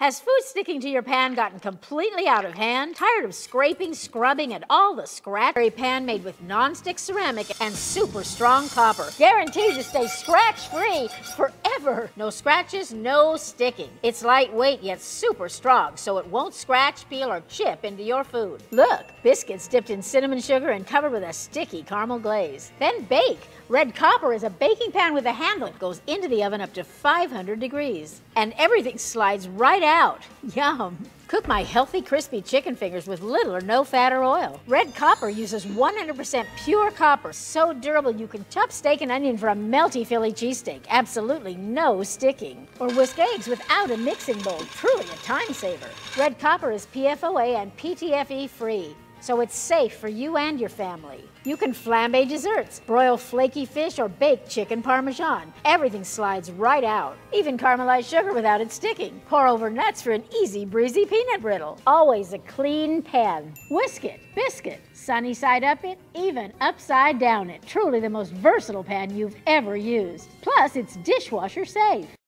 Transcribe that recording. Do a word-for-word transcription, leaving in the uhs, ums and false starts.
Has food sticking to your pan gotten completely out of hand? Tired of scraping, scrubbing, and all the scratch? A pan made with non-stick ceramic and super strong copper. Guaranteed to stay scratch-free forever. No scratches, no sticking. It's lightweight yet super strong, so it won't scratch, peel, or chip into your food. Look, biscuits dipped in cinnamon sugar and covered with a sticky caramel glaze. Then bake. Red copper is a baking pan with a handle. It goes into the oven up to five hundred degrees. And everything slides right out. Yum! Cook my healthy, crispy chicken fingers with little or no fat or oil. Red copper uses one hundred percent pure copper, so durable you can chop steak and onion for a melty Philly cheesesteak. Absolutely no sticking. Or whisk eggs without a mixing bowl. Truly a time saver. Red copper is P F O A and P T F E free, so it's safe for you and your family. You can flambe desserts, broil flaky fish, or bake chicken parmesan. Everything slides right out. Even caramelized sugar without it sticking. Pour over nuts for an easy breezy peanut brittle. Always a clean pan. Whisk it, biscuit, sunny side up it, even upside down it. Truly the most versatile pan you've ever used. Plus, it's dishwasher safe.